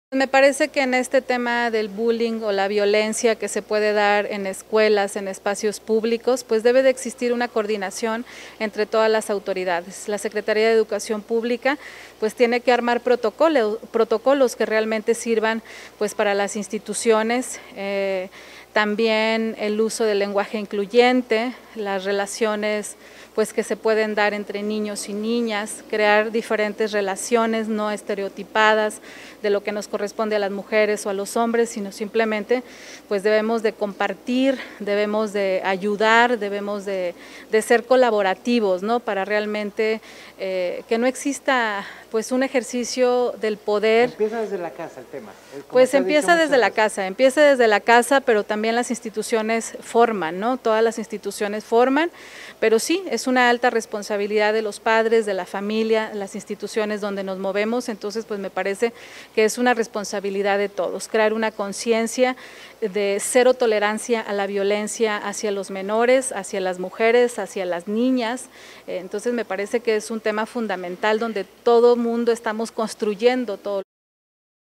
Me parece que en este tema del bullying o la violencia que se puede dar en escuelas, en espacios públicos, pues debe de existir una coordinación entre todas las autoridades. La Secretaría de Educación Pública pues tiene que armar protocolos que realmente sirvan pues para las instituciones, también el uso del lenguaje incluyente, las relaciones pues que se pueden dar entre niños y niñas, crear diferentes relaciones no estereotipadas de lo que nos corresponde a las mujeres o a los hombres, sino simplemente pues debemos de compartir, debemos de ayudar, debemos de ser colaborativos, ¿no? Para realmente que no exista pues un ejercicio del poder. Empieza desde la casa el tema. Pues empieza desde la casa, pero también las instituciones forman, ¿no? Todas las instituciones forman, pero sí, es una alta responsabilidad de los padres, de la familia, las instituciones donde nos movemos, entonces pues me parece que es una responsabilidad de todos, crear una conciencia de cero tolerancia a la violencia hacia los menores, hacia las mujeres, hacia las niñas, entonces me parece que es un tema fundamental donde todo mundo estamos construyendo todo.